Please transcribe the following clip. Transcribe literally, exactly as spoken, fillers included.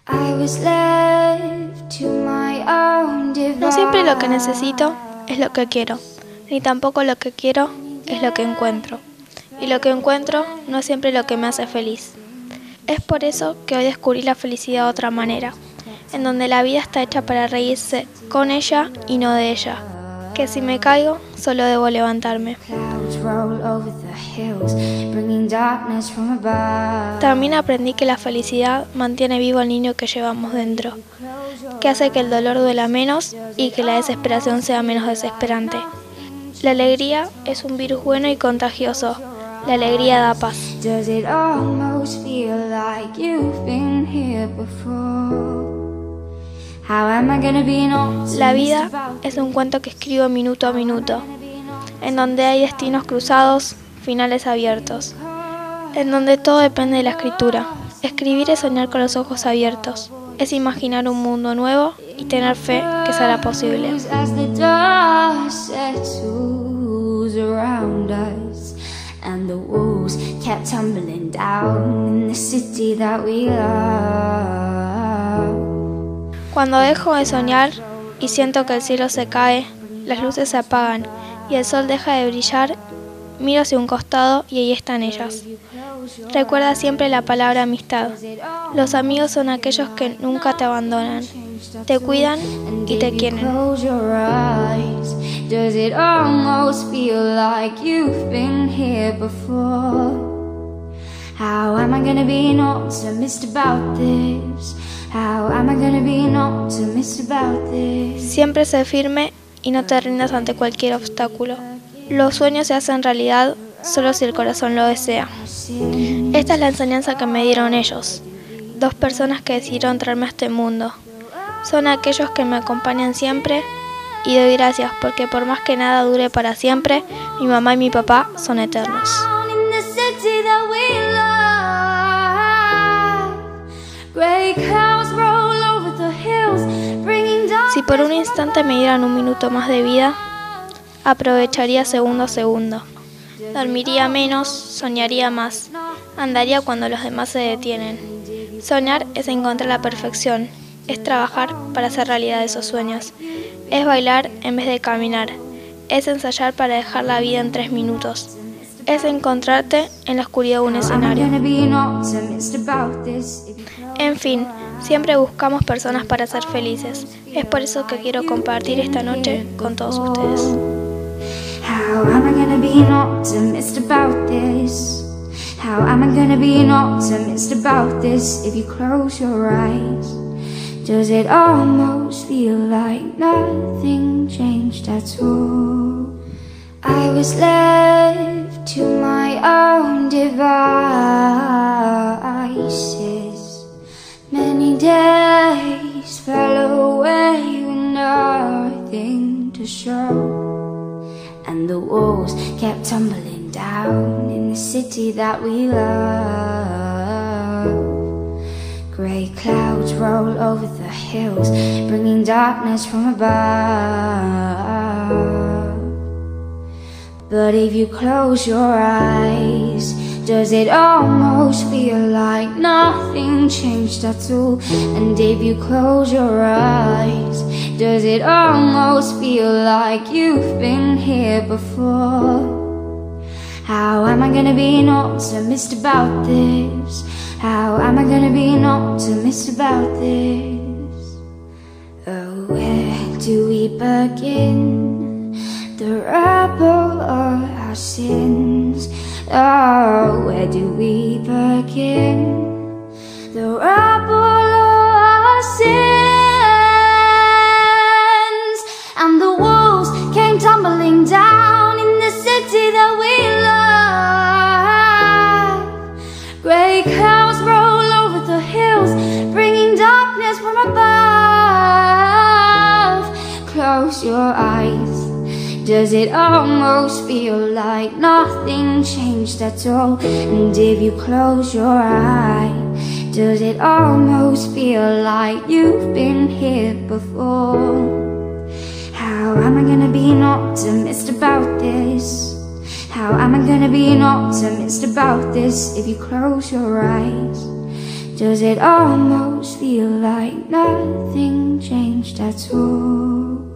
No siempre lo que necesito es lo que quiero, ni tampoco lo que quiero es lo que encuentro. Y lo que encuentro no es siempre lo que me hace feliz. Es por eso que hoy descubrí la felicidad de otra manera, en donde la vida está hecha para reírse con ella y no de ella. Que si me caigo, solo debo levantarme. También aprendí que la felicidad mantiene vivo al niño que llevamos dentro, que hace que el dolor duela menos y que la desesperación sea menos desesperante. La alegría es un virus bueno y contagioso. La alegría da paz. La vida es un cuento que escribo minuto a minuto, en donde hay destinos cruzados, finales abiertos, en donde todo depende de la escritura. Escribir es soñar con los ojos abiertos, es imaginar un mundo nuevo y tener fe que será posible. And the walls kept tumbling down in the city that we love. Cuando dejo de soñar y siento que el cielo se cae, las luces se apagan y el sol deja de brillar, miro hacia un costado y ahí están ellas. Recuerda siempre la palabra amistad. Los amigos son aquellos que nunca te abandonan, te cuidan y te quieren. Does it almost feel like you've been here before? How am I gonna be not optimist about this? How am I gonna be not optimist about this? Siempre sé firme y no te rindas ante cualquier obstáculo. Los sueños se hacen realidad solo si el corazón lo desea. Esta es la enseñanza que me dieron ellos, dos personas que decidieron traerme a este mundo. Son aquellos que me acompañan siempre. Y doy gracias porque por más que nada dure para siempre, mi mamá y mi papá son eternos. Si por un instante me dieran un minuto más de vida, aprovecharía segundo a segundo. Dormiría menos, soñaría más, andaría cuando los demás se detienen. Soñar es encontrar la perfección, es trabajar para hacer realidad esos sueños. Es bailar en vez de caminar, es ensayar para dejar la vida en tres minutos, es encontrarte en la oscuridad de un escenario. En fin, siempre buscamos personas para ser felices, es por eso que quiero compartir esta noche con todos ustedes. How am I gonna be an optimist about this? How am I gonna be an optimist about this if you close your eyes? Does it almost feel like nothing changed at all? I was left to my own devices. Many days fell away with nothing to show. And the walls kept tumbling down in the city that we love. Grey clouds roll over the hills, bringing darkness from above. But if you close your eyes, does it almost feel like nothing changed at all? And if you close your eyes, does it almost feel like you've been here before? How am I gonna be an optimist about this? How am I gonna be an optimist about this? Oh, where do we begin? The rubble of our sins. Oh, where do we begin? The rubble of our sins. And the walls came tumbling down in the city that we love. Grey clouds roll over the hills, bringing darkness from above. Close your eyes. Does it almost feel like nothing changed at all? And if you close your eyes, does it almost feel like you've been here before? How am I gonna be an optimist about this? How am I gonna be an optimist about this if you close your eyes? Does it almost feel like nothing changed at all?